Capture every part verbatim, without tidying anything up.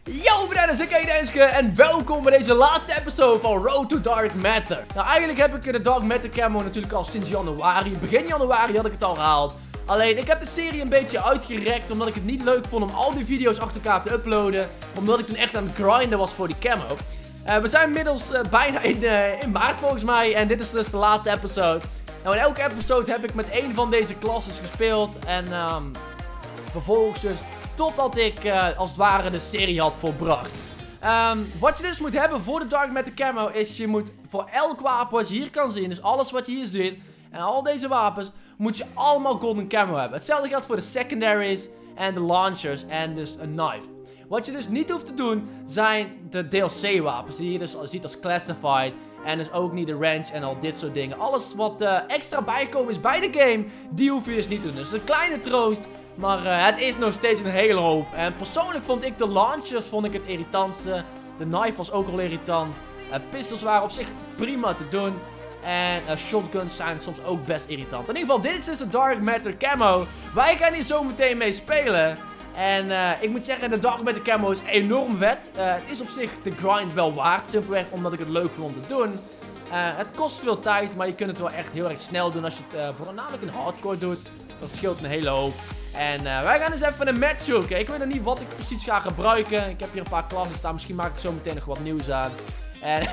Yo brothers, ik heet Enske en welkom bij deze laatste episode van Road to Dark Matter. Nou, eigenlijk heb ik de Dark Matter camo natuurlijk al sinds januari. Begin januari had ik het al gehaald. Alleen, ik heb de serie een beetje uitgerekt omdat ik het niet leuk vond om al die video's achter elkaar te uploaden. Omdat ik toen echt aan het grinden was voor die camo. Uh, we zijn inmiddels uh, bijna in, uh, in maart volgens mij en dit is dus de laatste episode. Nou, in elke episode heb ik met één van deze klasses gespeeld en um, vervolgens dus totdat ik uh, als het ware de serie had volbracht. Um, wat je dus moet hebben voor de Dark Matter camo is je moet voor elk wapen wat je hier kan zien, dus alles wat je hier ziet en al deze wapens, moet je allemaal golden camo hebben. Hetzelfde geldt voor de secondaries en de launchers en dus een knife. Wat je dus niet hoeft te doen zijn de D L C wapens die je dus ziet als classified. En dus ook niet de range en al dit soort dingen. Alles wat uh, extra bijkomen is bij de game, die hoef je dus niet te doen. Dus een kleine troost, maar uh, het is nog steeds een hele hoop. En persoonlijk vond ik de launchers vond ik het irritantste. De knife was ook al irritant. Uh, pistols waren op zich prima te doen. En uh, shotguns zijn soms ook best irritant. In ieder geval, dit is dus de Dark Matter camo. Wij gaan hier zo meteen mee spelen. En uh, ik moet zeggen, de Dark Matter camo is enorm vet. Uh, het is op zich de grind wel waard. Simpelweg omdat ik het leuk vond om te doen. Uh, het kost veel tijd, maar je kunt het wel echt heel erg snel doen als je het uh, voornamelijk in hardcore doet. Dat scheelt een hele hoop. En uh, wij gaan eens even een match zoeken. Ik weet nog niet wat ik precies ga gebruiken. Ik heb hier een paar klassen staan. Misschien maak ik zo meteen nog wat nieuws aan. En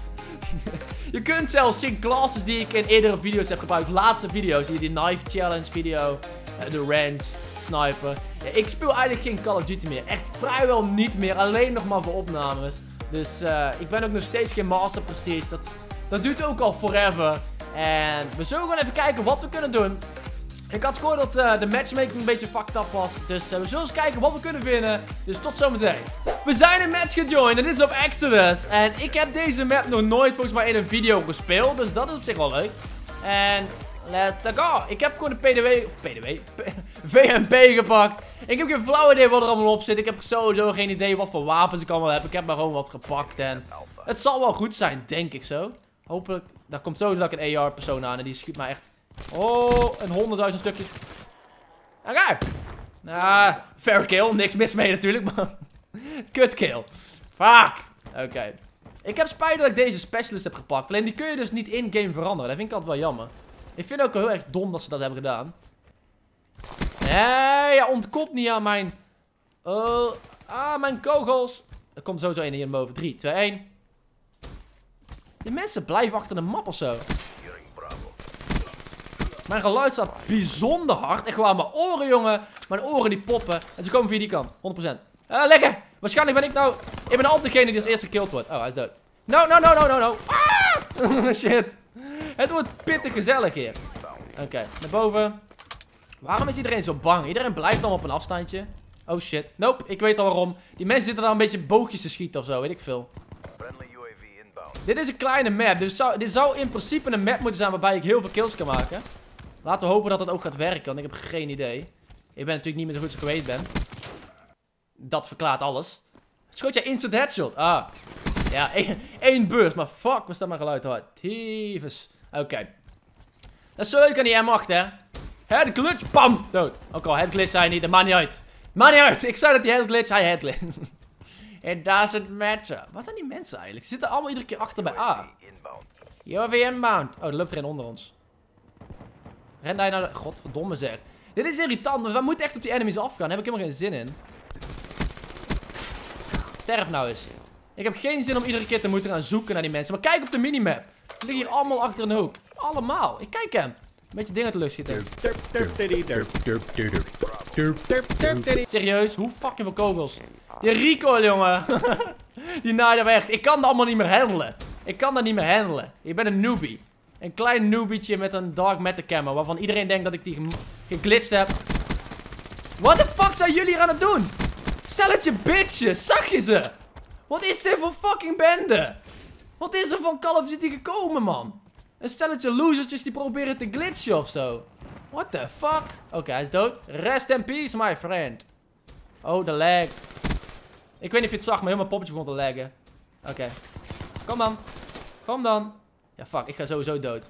je kunt zelfs zien classes die ik in eerdere video's heb gebruikt. Laatste video's. Hier die knife challenge video. Uh, de range. Sniper. Ja, ik speel eigenlijk geen Call of Duty meer. Echt vrijwel niet meer. Alleen nog maar voor opnames. Dus uh, ik ben ook nog steeds geen Master Prestige. Dat, dat duurt ook al forever. En we zullen gewoon even kijken wat we kunnen doen. Ik had gehoord dat uh, de matchmaking een beetje fucked up was. Dus uh, we zullen eens kijken wat we kunnen vinden. Dus tot zometeen. We zijn een match gejoined en dit is op Exodus. En ik heb deze map nog nooit volgens mij in een video gespeeld. Dus dat is op zich wel leuk. En let's go. Ik heb gewoon de P D W, of P D W, V M P gepakt. Ik heb geen flauw idee wat er allemaal op zit. Ik heb sowieso geen idee wat voor wapens ik allemaal heb. Ik heb maar gewoon wat gepakt en het zal wel goed zijn, denk ik zo. Hopelijk, daar komt sowieso dat ik een A R persoon aan en die schiet mij echt, oh, een honderdduizend stukjes. Oké. Okay. Ah, fair kill, niks mis mee natuurlijk, maar kut kill. Fuck. Oké. Okay. Ik heb spijt dat ik deze specialist heb gepakt. Alleen die kun je dus niet in-game veranderen. Dat vind ik altijd wel jammer. Ik vind het ook heel erg dom dat ze dat hebben gedaan. Nee, ja, ontkomt niet aan mijn... Uh, ah, mijn kogels. Er komt sowieso één hier boven. drie, twee, één. Die mensen blijven achter de map of zo. Mijn geluid staat bijzonder hard. Echt gewoon aan mijn oren, jongen. Mijn oren die poppen. En ze komen via die kant. honderd procent. Uh, lekker. Waarschijnlijk ben ik nou... Ik ben altijd degene die als eerste gekillt wordt. Oh, hij is dood. No, no, no, no, no, no. Ah! Shit. Het wordt pittig gezellig hier. Oké, okay, naar boven. Waarom is iedereen zo bang? Iedereen blijft dan op een afstandje. Oh shit. Nope, ik weet al waarom. Die mensen zitten daar een beetje boogjes te schieten of zo, weet ik veel. Dit is een kleine map. Dus zou, dit zou in principe een map moeten zijn waarbij ik heel veel kills kan maken. Laten we hopen dat dat ook gaat werken, want ik heb geen idee. Ik ben natuurlijk niet meer zo goed als ik geweest ben. Dat verklaart alles. Schoot jij instant headshot? Ah. Ja, één, één burst. Maar fuck, was dat mijn geluid hard. Tyfus. Oké. Okay. Dat is zo leuk aan die M acht, hè. Head glitch. Bam. Dood. Ook al head glitch zei hij niet. Dat maakt niet uit. Maakt niet uit. Ik zei dat die head glitch. Hij head glitch. It doesn't matter. Wat zijn die mensen eigenlijk? Ze zitten allemaal iedere keer achter bij A. U A V inbound. Oh, er loopt er een onder ons. Ren daar naar de... Godverdomme zeg. Dit is irritant. We moeten echt op die enemies afgaan. Daar heb ik helemaal geen zin in. Sterf nou eens. Ik heb geen zin om iedere keer te moeten gaan zoeken naar die mensen. Maar kijk op de minimap. Ze liggen hier allemaal achter een hoek. Allemaal. Ik kijk hem. Een beetje dingen te lucht schieten. Serieus? Hoe fucking veel kogels? Die recoil, jongen. Die naait weg. Ik kan dat allemaal niet meer handelen. Ik kan dat niet meer handelen. Ik ben een newbie. Een klein newbietje met een Dark Matter camo. Waarvan iedereen denkt dat ik die geglitcht heb. What the fuck zijn jullie hier aan het doen? Stelletje bitches. Zag je ze? Wat is dit voor fucking bende? Wat is er van Call of Duty gekomen, man? Een stelletje losertjes die proberen te glitchen of zo. What the fuck? Oké, okay, hij is dood. Rest in peace, my friend. Oh, de lag. Ik weet niet of je het zag, maar heel mijn poppetje begon te laggen. Oké. Okay. Kom dan. Kom dan. Ja, fuck. Ik ga sowieso dood.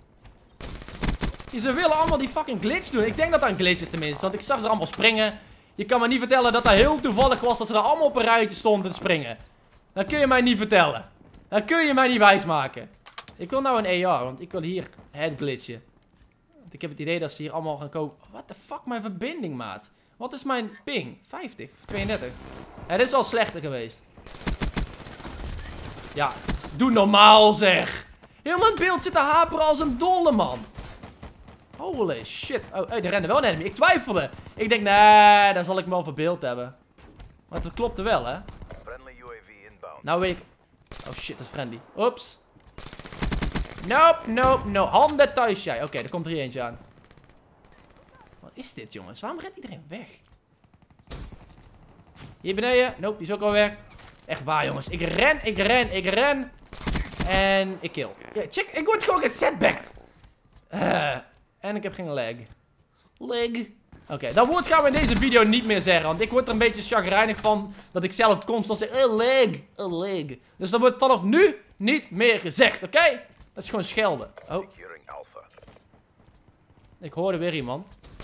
Ze willen allemaal die fucking glitch doen. Ik denk dat dat een glitch is tenminste. Want ik zag ze allemaal springen. Je kan me niet vertellen dat dat heel toevallig was dat ze er allemaal op een rijtje stonden te springen. Dat kun je mij niet vertellen. Dat kun je mij niet wijsmaken. Ik wil nou een A R, want ik wil hier het glitchen. Want ik heb het idee dat ze hier allemaal gaan kopen. What the fuck, mijn verbinding, maat. Wat is mijn ping? vijftig of tweeëndertig? Het is al slechter geweest. Ja, doe normaal zeg. Helemaal het beeld zit te haperen als een dolle, man. Holy shit. Oh, hey, er rende wel een enemy. Ik twijfelde. Ik denk, nee, dan zal ik me wel verbeeld hebben. Maar het klopte wel, hè. Nou weet ik... Oh shit, dat is friendly. Oeps. Nope, nope, no. Handen thuis, jij. Oké, okay, er komt er hier eentje aan. Wat is dit, jongens? Waarom rent iedereen weg? Hier beneden. Nope, die is ook al weg. Echt waar, jongens. Ik ren, ik ren, ik ren. En ik kill. Ja, check, ik word gewoon gesetbacked. Uh, en ik heb geen leg. Leg. Oké, okay, dat woord gaan we in deze video niet meer zeggen. Want ik word er een beetje chagrijnig van dat ik zelf constant zeg, een leg, een leg. Dus dat wordt vanaf nu niet meer gezegd, oké? Okay? Dat is gewoon schelden. Oh. Ik hoorde weer iemand.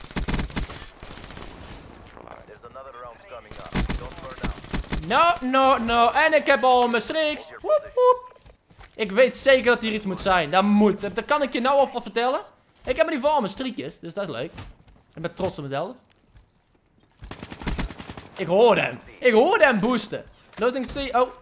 No, no, no. En ik heb al mijn streaks. Woep, woep. Ik weet zeker dat hier iets moet zijn. Dat moet. Dat, dat kan ik je nou alvast vertellen. Ik heb in ieder geval al mijn streakjes. Dus dat is leuk. Ik ben trots op mezelf. Ik hoorde hem. Ik hoorde hem boosten. Losing C. Oh.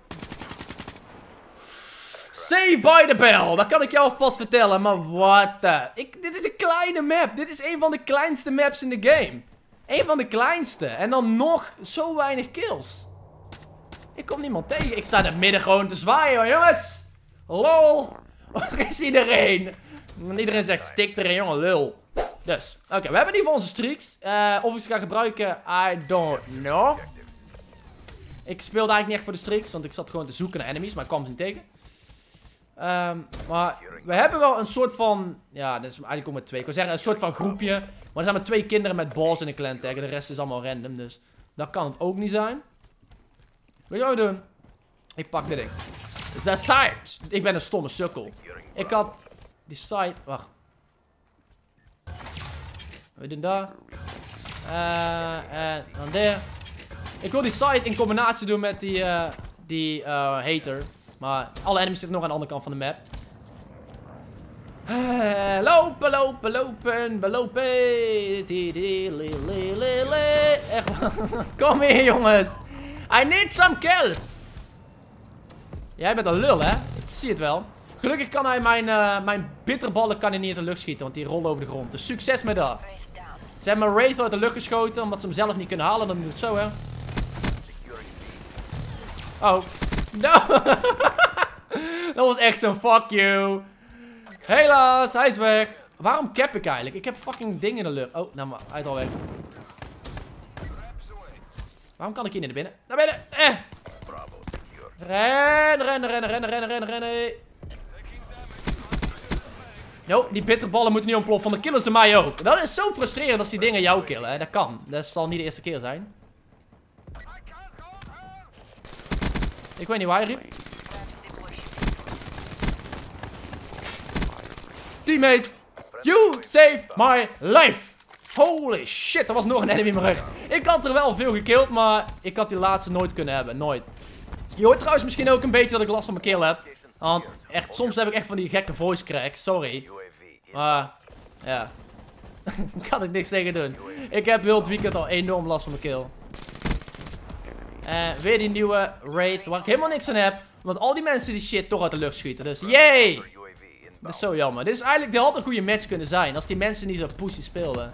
Save by the bell. Dat kan ik jou alvast vertellen. Maar what the... Ik, dit is een kleine map. Dit is een van de kleinste maps in de game. Een van de kleinste. En dan nog zo weinig kills. Ik kom niemand tegen. Ik sta in het midden gewoon te zwaaien, hoor, jongens. Lol. Waar is iedereen? Iedereen zegt stik erin, jongen, lul. Dus, oké, okay, we hebben in ieder geval onze streaks. Uh, of ik ze ga gebruiken, I don't know. Ik speelde eigenlijk niet echt voor de streaks, want ik zat gewoon te zoeken naar enemies, maar ik kwam ze niet tegen. Um, maar we hebben wel een soort van, ja, dit is eigenlijk ook met twee. Ik wil zeggen, een soort van groepje. Maar er zijn maar twee kinderen met balls in een clan tag. De rest is allemaal random, dus dat kan het ook niet zijn. Wat wil je doen? Ik pak dit ding. De side. Ik ben een stomme sukkel. Ik had die side. Wacht. We doen daar. Uh, en dan daar. Ik wil die side in combinatie doen met die, uh, die uh, hater. Maar alle enemies zitten nog aan de andere kant van de map. Uh, lopen, lopen, lopen, belopen. Echt. Kom hier, jongens. I need some kills. Jij bent een lul, hè? Ik zie het wel. Gelukkig kan hij mijn, uh, mijn bitterballen kan hij niet in de lucht schieten, want die rollen over de grond. Dus succes met dat. Ze hebben mijn Wraith uit de lucht geschoten, omdat ze hem zelf niet kunnen halen. Dan doe het zo, hè. Oh. No. Dat was echt zo'n fuck you. Helaas, hij is weg. Waarom cap ik eigenlijk? Ik heb fucking dingen in de lucht. Oh, nou maar, hij is al weg. Waarom kan ik hier niet naar binnen? Naar binnen! Eh! Rennen, rennen, rennen, rennen, rennen, rennen, rennen. No, die bitterballen moeten niet ontploffen, want dan killen ze mij ook. Dat is zo frustrerend als die dingen jou killen, hè. Dat kan. Dat zal niet de eerste keer zijn. Ik weet niet waar hij riep. Teammate, you saved my life. Holy shit, er was nog een enemy in mijn rug. Ik had er wel veel gekilld, maar ik had die laatste nooit kunnen hebben. Nooit. Je hoort trouwens misschien ook een beetje dat ik last van mijn kill heb. Want echt, soms heb ik echt van die gekke voice cracks. Sorry. Maar, ja. Kan ik niks tegen doen. Ik heb heel het weekend al enorm last van mijn kill. En weer die nieuwe raid waar ik helemaal niks aan heb. Want al die mensen die shit toch uit de lucht schieten. Dus, yay! Dat is zo jammer. Dit is eigenlijk, dit had een goede match kunnen zijn. Als die mensen niet zo pussy speelden.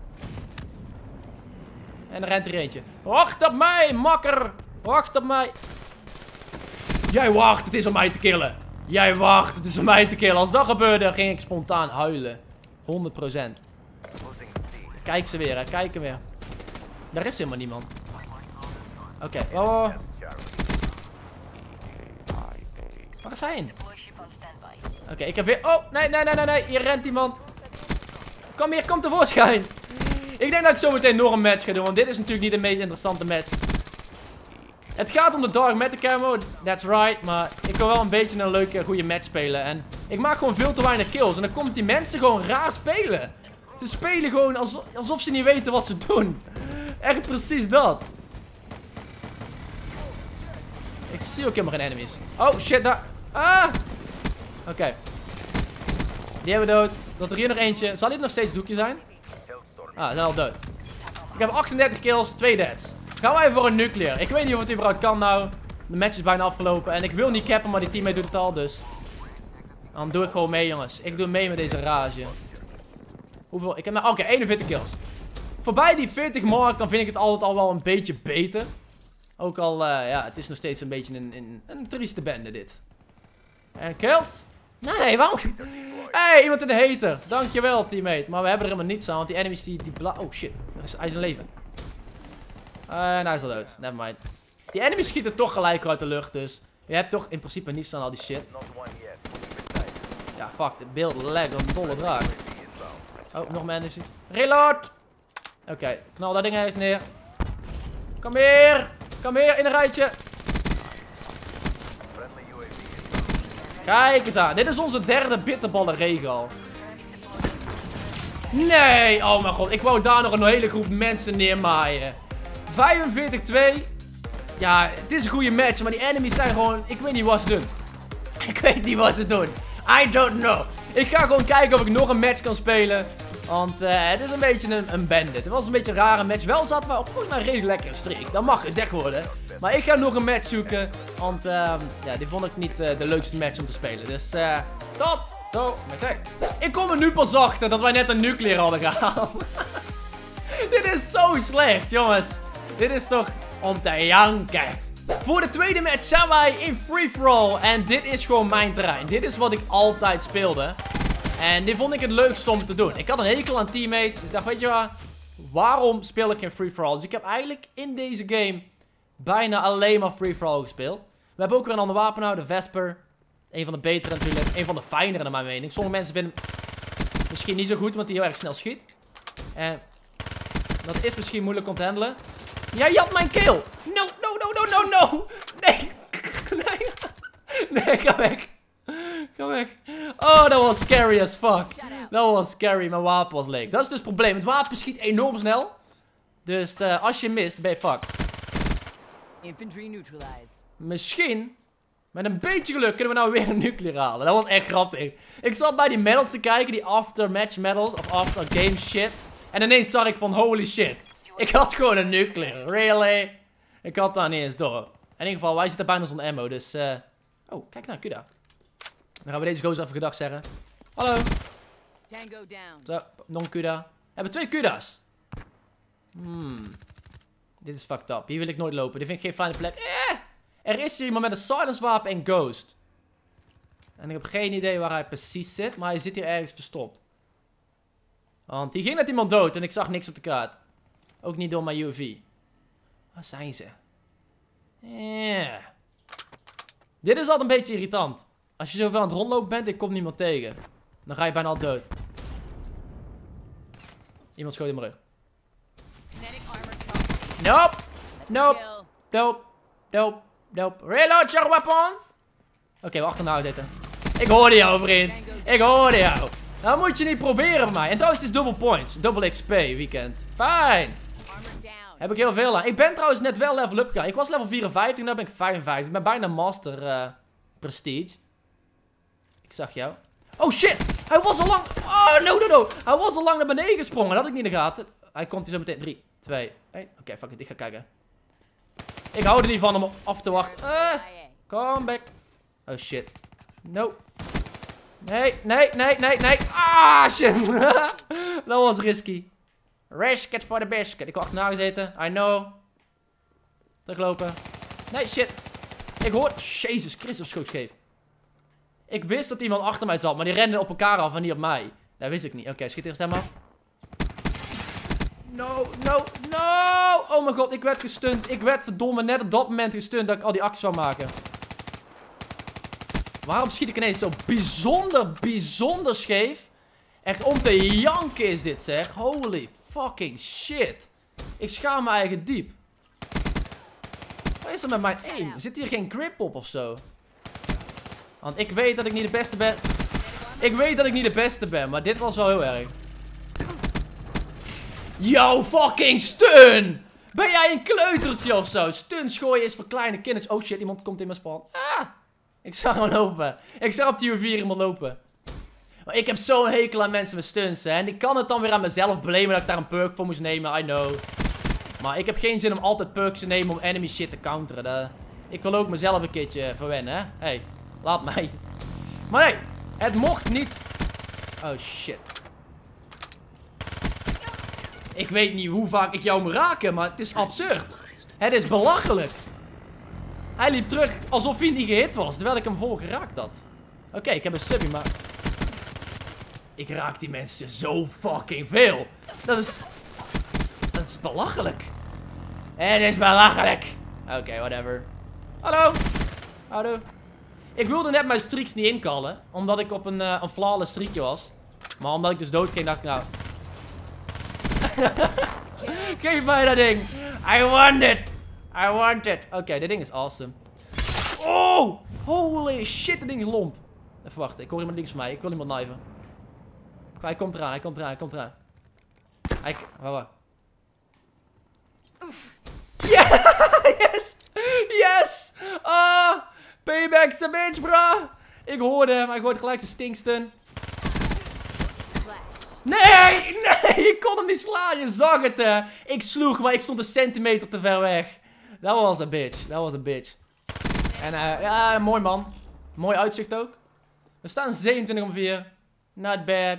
En er rent er eentje. Wacht op mij, makker! Wacht op mij. Jij wacht, het is om mij te killen. Jij wacht, het is om mij te killen. Als dat gebeurde, ging ik spontaan huilen. honderd procent. Kijk ze weer, hè. Kijk weer. Daar is helemaal niemand. Oké. Okay. Oh. Waar is hij in? Oké, okay, ik heb weer... Oh, nee, nee, nee, nee, nee. Hier rent iemand. Kom hier, kom tevoorschijn. Ik denk dat ik zo meteen nog een match ga doen. Want dit is natuurlijk niet de meest interessante match. Het gaat om de Dark Matter camo. That's right. Maar ik wil wel een beetje een leuke, goede match spelen. En ik maak gewoon veel te weinig kills. En dan komen die mensen gewoon raar spelen. Ze spelen gewoon alsof, alsof ze niet weten wat ze doen. Echt precies dat. Ik zie ook helemaal geen enemies. Oh, shit, daar. Ah! Oké. Okay. Die hebben we dood. Dat er hier nog eentje. Zal dit nog steeds het doekje zijn? Ah, ze zijn al dood. Ik heb achtendertig kills, twee deaths. Gaan wij voor een nuclear. Ik weet niet of het überhaupt kan nou. De match is bijna afgelopen. En ik wil niet cappen, maar die teammate doet het al, dus. Dan doe ik gewoon mee, jongens. Ik doe mee met deze rage. Hoeveel? Ik heb nou... Oké, okay, eenenveertig kills. Voorbij die veertig mark, dan vind ik het altijd al wel een beetje beter. Ook al, uh, ja, het is nog steeds een beetje een, een, een trieste bende, dit. En kills? Nee, waarom? Hey, iemand in de hater. Dankjewel, teammate. Maar we hebben er helemaal niets aan, want die enemies die... die bla oh, shit. Hij is in leven. Uh, en hij is al dood. Nevermind. Die enemies schieten toch gelijk uit de lucht, dus... Je hebt toch in principe niets aan al die shit. Ja, fuck. Dit beeld lag een dolle draak. Oh, nog meer enemies. Reload! Oké, okay, knal dat ding ergens neer. Kom hier! Kom hier, in een rijtje. Kijk eens aan. Dit is onze derde bitterballen regel. Nee! Oh mijn god. Ik wou daar nog een hele groep mensen neermaaien. vijfenveertig twee. Ja, het is een goede match. Maar die enemies zijn gewoon... Ik weet niet wat ze doen. Ik weet niet wat ze doen. I don't know. Ik ga gewoon kijken of ik nog een match kan spelen. Want uh, het is een beetje een, een bandit. Het was een beetje een rare match. Wel zaten we op volgens mij een redelijk lekkere streak. Dat mag gezegd worden. Maar ik ga nog een match zoeken. Want uh, ja, die vond ik niet uh, de leukste match om te spelen. Dus uh, tot zo meteen. Ik kom er nu pas achter dat wij net een nuclear hadden gehaald. Dit is zo slecht, jongens. Dit is toch om te janken. Voor de tweede match zijn wij in free-for-all. En dit is gewoon mijn terrein. Dit is wat ik altijd speelde. En dit vond ik het leukste om te doen. Ik had een hekel aan teammates. Dus ik dacht, weet je wat? Waarom speel ik geen free-for-all? Dus ik heb eigenlijk in deze game bijna alleen maar free-for-all gespeeld. We hebben ook weer een ander wapen nou. De Vesper. Een van de betere natuurlijk. Een van de fijnere naar mijn mening. Sommige mensen vinden hem misschien niet zo goed. Want hij heel erg snel schiet. En dat is misschien moeilijk om te handelen. Ja, je had mijn kill. No, no, no, no, no, no. Nee. Nee. Nee, ga weg. Ga weg. Oh, dat was scary as fuck. Dat was scary. Mijn wapen was leeg. Dat is dus het probleem. Het wapen schiet enorm snel. Dus uh, als je mist, ben je fuck. Infantry neutralized. Misschien, met een beetje geluk, kunnen we nou weer een nuclear halen. Dat was echt grappig. Ik zat bij die medals te kijken. Die after-match medals. Of after-game shit. En ineens zag ik van holy shit. Ik had gewoon een nuclear. Really? Ik had daar niet eens door. In ieder geval, wij zitten bijna zonder ammo. Dus, uh... oh, kijk naar Kuda. Dan gaan we deze gozer even gedag zeggen. Hallo. Tango down. Zo, non-Kuda. We hebben twee Kuda's. Hmm. Dit is fucked up. Hier wil ik nooit lopen. Dit vind ik geen fijne plek. Eh! Er is hier iemand met een silence wapen en ghost. En ik heb geen idee waar hij precies zit. Maar hij zit hier ergens verstopt. Want hier ging net iemand dood en ik zag niks op de kaart. Ook niet door mijn U V. Waar zijn ze? Yeah. Dit is altijd een beetje irritant. Als je zoveel aan het rondlopen bent, ik kom niemand tegen. Dan ga je bijna al dood. Iemand schoot in mijn rug. Nope. Nope. Nope. Nope. Nope. Reload your weapons. Oké, okay, we achterna zitten. Ik hoorde jou, vriend. Ik hoorde jou. Dat moet je niet proberen bij mij. En trouwens, het is double points. Double X P weekend. Fijn. Heb ik heel veel aan. Ik ben trouwens net wel level up gegaan. Ik was level vierenvijftig, nu ben ik vijfenvijftig. Ik ben bijna master uh, prestige. Ik zag jou. Oh shit! Hij was al lang... Oh, no, no, no. Hij was al lang naar beneden gesprongen. Dat had ik niet in de gaten. Hij komt hier zo meteen. drie, twee, één. Oké, okay, fuck it. Ik ga kijken. Ik hou er niet van om af te wachten. Uh, come back. Oh shit. No. Nee, nee, nee, nee, nee. Ah, shit. Dat was risky. Risk it for the biscuit. Ik heb achterna gezeten. I know. Teruglopen. Nee, shit. Ik hoor... Jezus Christus, schoot scheef. Ik wist dat iemand achter mij zat, maar die rende op elkaar af en niet op mij. Dat wist ik niet. Oké, okay, schiet eerst hem af. No, no, no. Oh mijn god, ik werd gestunt. Ik werd verdomme net op dat moment gestunt dat ik al die acties zou maken. Waarom schiet ik ineens zo bijzonder, bijzonder scheef? Echt om te janken is dit, zeg. Holy fucking shit. Ik schaam me eigen diep. Wat is er met mijn aim? Zit hier geen grip op of zo? Want ik weet dat ik niet de beste ben. Ik weet dat ik niet de beste ben, maar dit was wel heel erg. Yo, fucking stun! Ben jij een kleutertje of zo? Stunts gooien is voor kleine kinders. Oh shit, iemand komt in mijn spawn. Ah! Ik zag hem lopen. Ik zag op tier vier iemand lopen. Maar ik heb zo'n hekel aan mensen met stunts, hè. En ik kan het dan weer aan mezelf blamen dat ik daar een perk voor moest nemen. I know. Maar ik heb geen zin om altijd perks te nemen om enemy shit te counteren. Dat... Ik wil ook mezelf een keertje verwennen, hè. Hé, hey, laat mij. Maar nee, het mocht niet... Oh shit. Ik weet niet hoe vaak ik jou moet raken, maar het is absurd. Het is belachelijk. Hij liep terug alsof hij niet gehit was, terwijl ik hem vol geraakt had. Oké, okay, ik heb een subby, maar... Ik raak die mensen zo fucking veel. Dat is... Dat is belachelijk. Het is belachelijk. Oké, okay, whatever. Hallo. Hallo. Ik wilde net mijn streaks niet inkallen, omdat ik op een, uh, een flawless streakje was. Maar omdat ik dus dood ging, dacht ik nou... Geef mij dat ding. I want it. I want it. Oké, okay, dit ding is awesome. Oh! Holy shit, dit ding is lomp. Even wachten, ik hoor iemand links van mij. Ik wil iemand kniven. Hij komt eraan, hij komt eraan, hij komt eraan. Hij... Wacht, wacht. Yeah! Yes! Yes! Ah! Payback's a bitch, bro! Ik hoorde hem, hij gooit gelijk zijn stinkstun. Nee! Nee! Ik kon hem niet slaan, je zag het, hè! Ik sloeg, maar ik stond een centimeter te ver weg. Dat was een bitch, dat was een bitch. En uh, ja, mooi man. Mooi uitzicht ook. We staan zevenentwintig om vier. Not bad.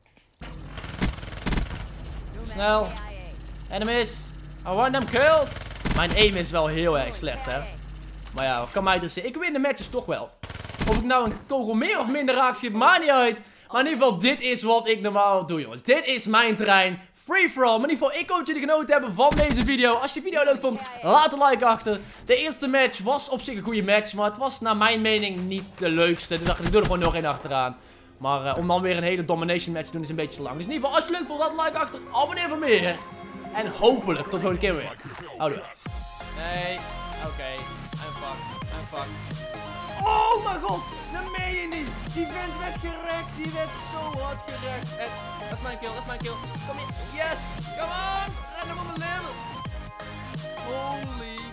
Snel. Enemies. I want them kills. Mijn aim is wel heel erg slecht, hè. Maar ja, wat kan mij dus zeggen? Ik win de matches toch wel. Of ik nou een kogel meer of minder raak schiet, maakt niet uit. Maar in ieder geval, dit is wat ik normaal doe, jongens. Dit is mijn terrein. Free for all. Maar in ieder geval, ik hoop dat jullie genoten hebben van deze video. Als je de video leuk vond, laat een like achter. De eerste match was op zich een goede match. Maar het was naar mijn mening niet de leukste. Dus dacht ik, ik doe er gewoon nog één achteraan. Maar uh, om dan weer een hele domination match te doen is een beetje te lang. Dus in ieder geval, als je het leuk vond, laat een like achter. Abonneer voor meer. En hopelijk tot de volgende keer weer. Houdoe. Nee. Oké. Okay. I'm fucked. I'm fucked. Oh mijn god. Dat meen je niet. Die vent werd gerekt. Die werd zo hard gerekt. En dat is mijn kill. Dat is mijn kill. Kom hier. Yes. Come on. Ren hem op mijn level. Holy